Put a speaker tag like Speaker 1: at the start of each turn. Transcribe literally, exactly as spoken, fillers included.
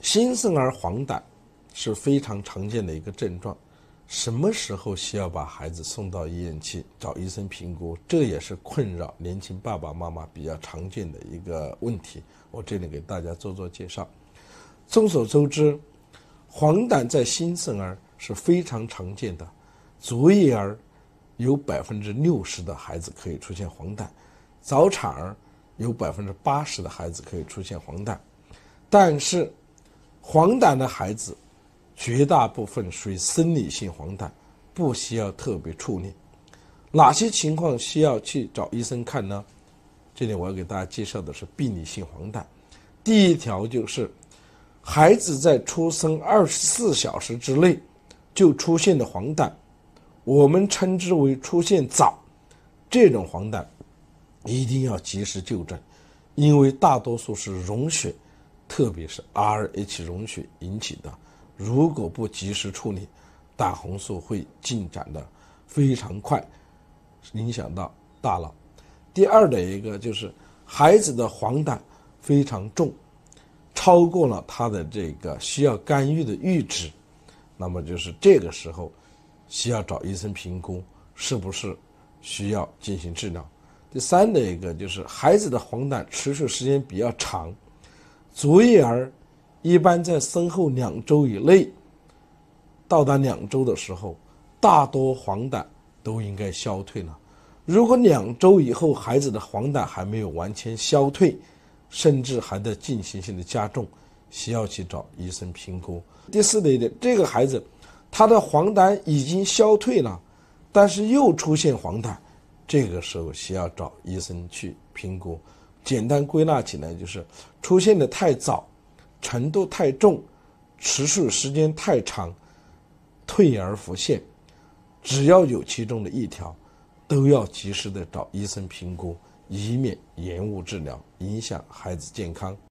Speaker 1: 新生儿黄疸是非常常见的一个症状，什么时候需要把孩子送到医院去找医生评估，这也是困扰年轻爸爸妈妈比较常见的一个问题。我这里给大家做做介绍。众所周知，黄疸在新生儿是非常常见的，足月儿有百分之六十的孩子可以出现黄疸，早产儿有百分之八十的孩子可以出现黄疸。但是黄疸的孩子绝大部分属于生理性黄疸，不需要特别处理。哪些情况需要去找医生看呢？这里我要给大家介绍的是病理性黄疸。第一条就是孩子在出生二十四小时之内就出现的黄疸，我们称之为出现早，这种黄疸一定要及时就诊，因为大多数是溶血，特别是 R H 溶血引起的，如果不及时处理，胆红素会进展的非常快，影响到大脑。第二的一个就是孩子的黄疸非常重，超过了他的这个需要干预的阈值，那么就是这个时候需要找医生评估是不是需要进行治疗。第三的一个就是孩子的黄疸持续时间比较长，足月儿一般在生后两周以内，到达两周的时候，大多黄疸都应该消退了。如果两周以后孩子的黄疸还没有完全消退，甚至还在进行性的加重，需要去找医生评估。第四的一点，这个孩子他的黄疸已经消退了，但是又出现黄疸，这个时候需要找医生去评估。简单归纳起来就是出现的太早，程度太重，持续时间太长，退而复现，只要有其中的一条，都要及时的找医生评估，以免延误治疗，影响孩子健康。